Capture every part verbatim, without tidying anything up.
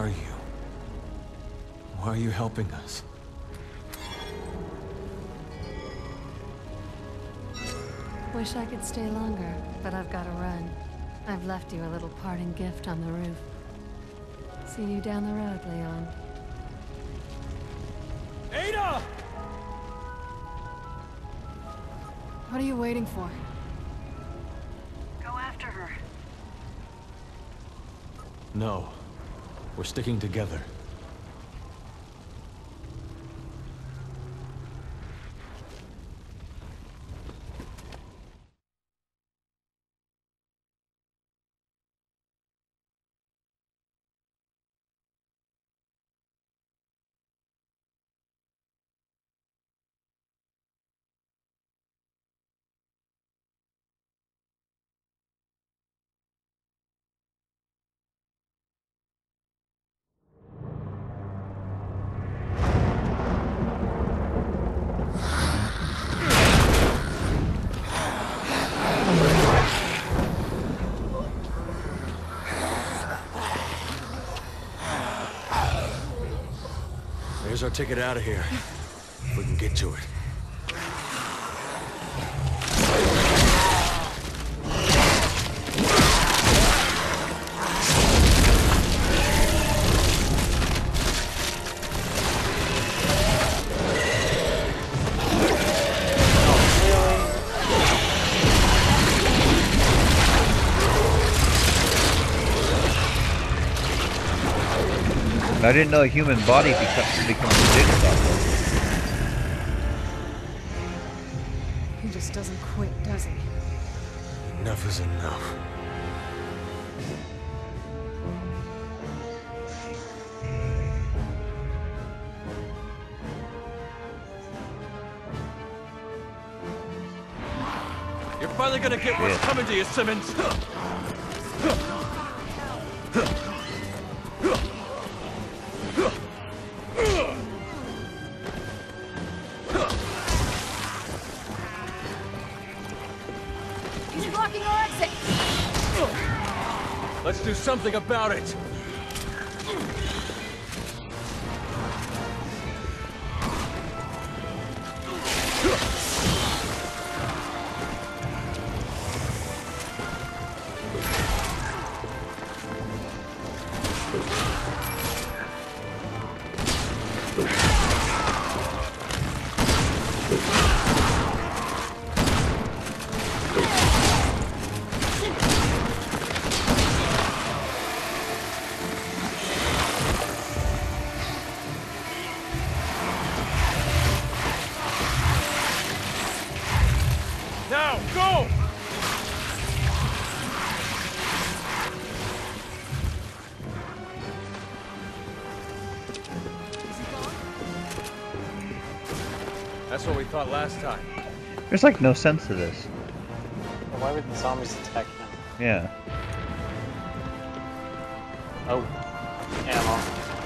are you? Why are you helping us? Wish I could stay longer, but I've got to run. I've left you a little parting gift on the roof. See you down the road, Leon. Ada! What are you waiting for? Go after her. No. We're sticking together. There's our ticket out of here. If we can get to it. I didn't know a human body becomes becomes a jigsaw. He just doesn't quit, does he? Enough is enough. You're finally gonna get what's coming to you, Simmons! He's blocking our exit! Let's do something about it! Now, go! That's what we thought last time. There's like no sense to this. Why would the zombies attack him? Yeah. Oh, ammo.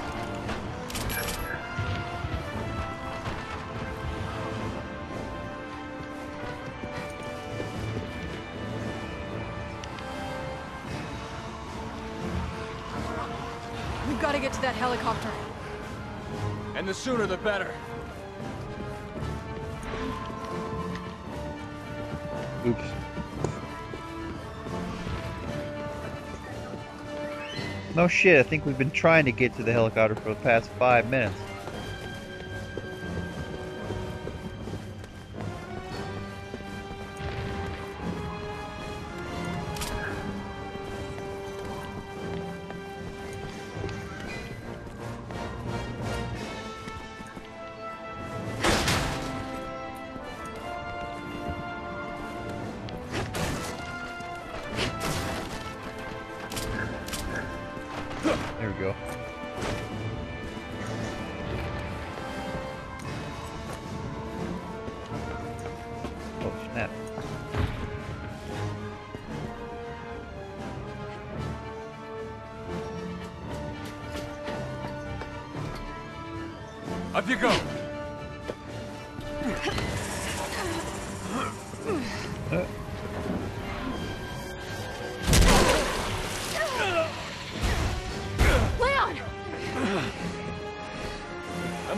We've got to get to that helicopter. And the sooner the better. Oops. No shit, I think we've been trying to get to the helicopter for the past five minutes. There we go. Oh, snap. Up you go! Uh. Leon!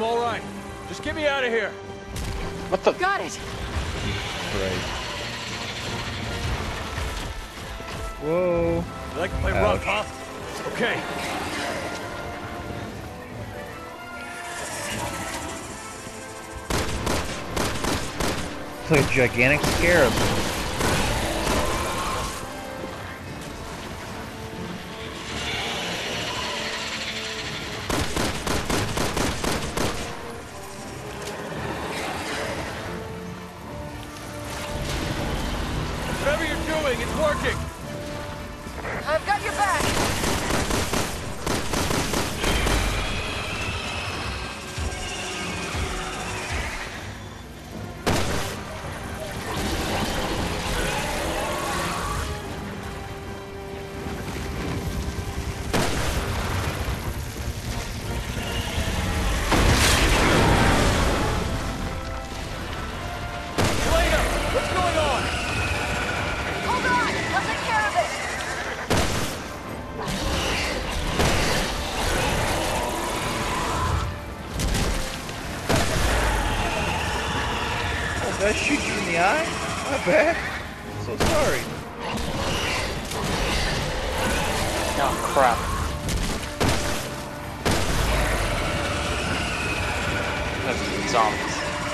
I'm all right. Just get me out of here. What the? Got it! Right. Whoa. You like to play Ouch. rough, huh? Okay. It's like a gigantic scarab. Whatever you're doing, it's working. I've got your back. Elena, what's going on? Hold on. I'll take care of it. Oh, did I shoot you in the eye? My bad. I'm so sorry. Oh crap. That's zombies.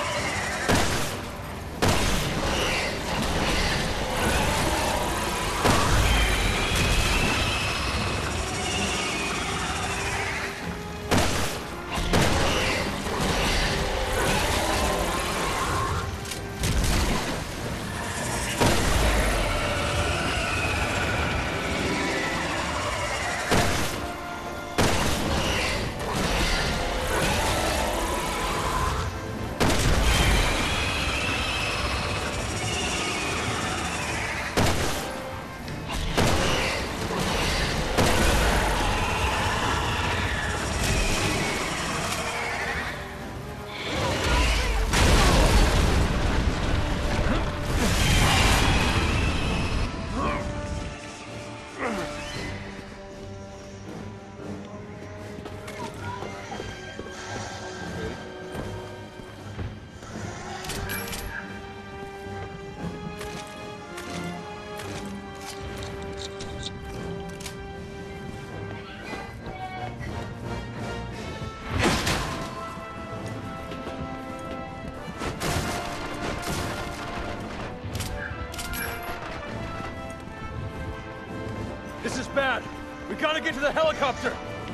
This is bad. We gotta get to the helicopter.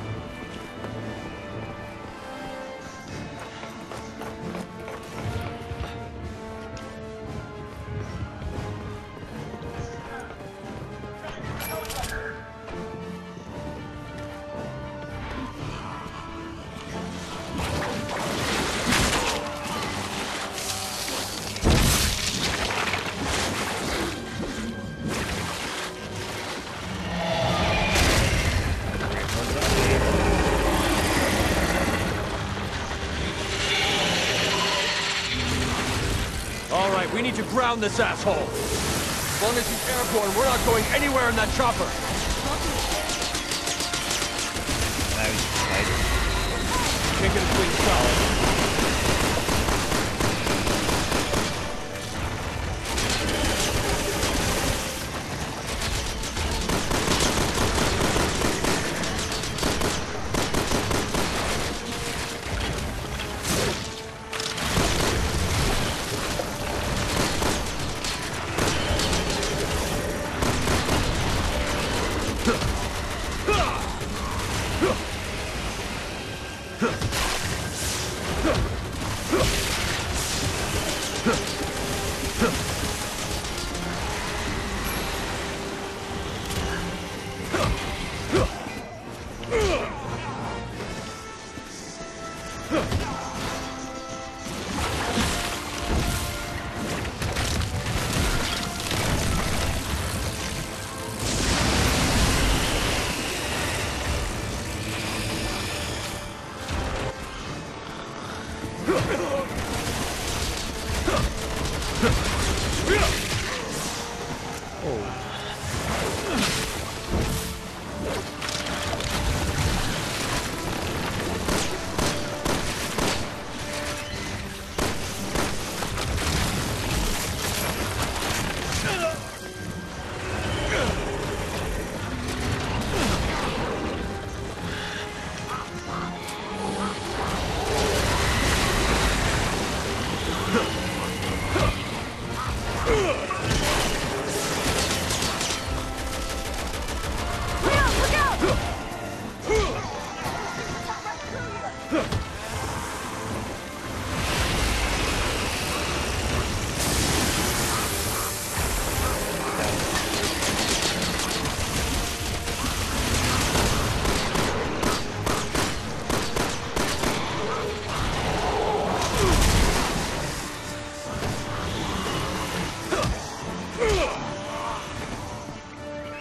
All right, we need to ground this asshole. As long as he's airborne, we're not going anywhere in that chopper. Now he's excited. Can't get his wings solid.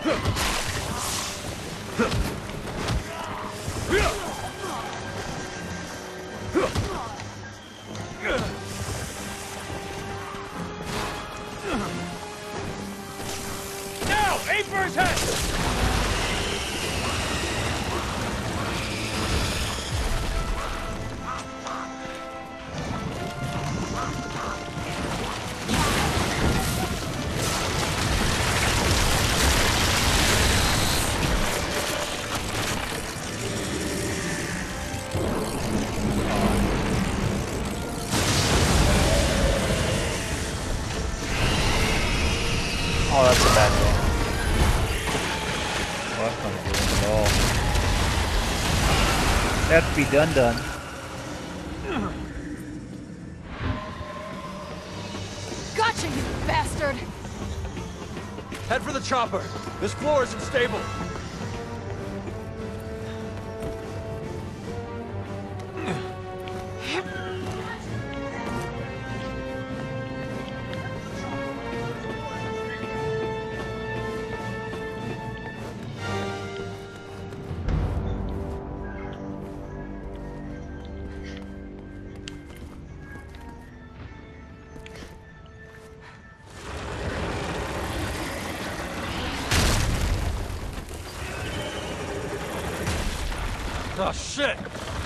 Now, aim for his head! Oh, that's a bad thing. Well, that's not good at all. Have to be done done. Gotcha, you bastard! Head for the chopper. This floor isn't stable. Oh, shit!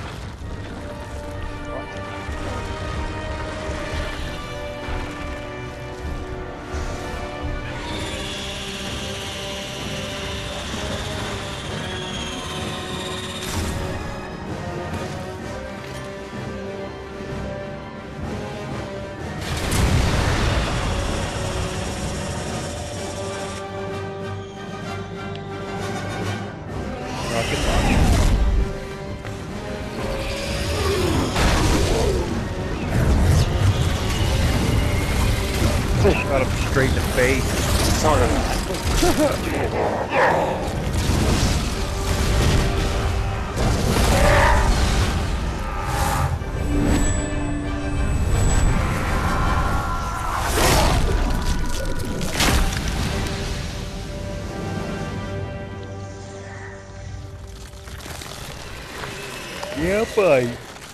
Rocket launcher. Shot him straight in the face. Sort of. Yeah, boy.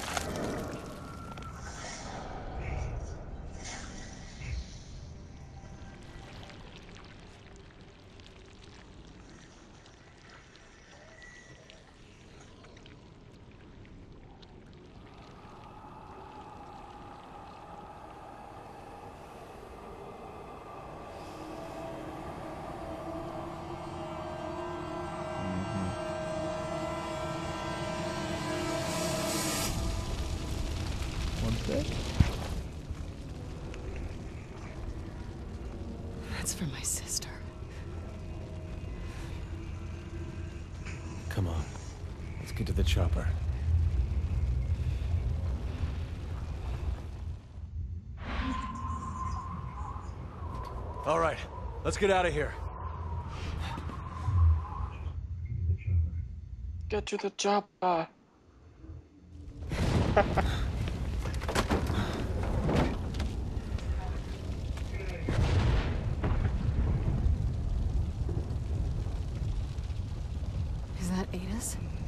One sec. That's for my sister. Come on. Let's get to the chopper. All right. Let's get out of here. Get to the chopper. Is that Ada's?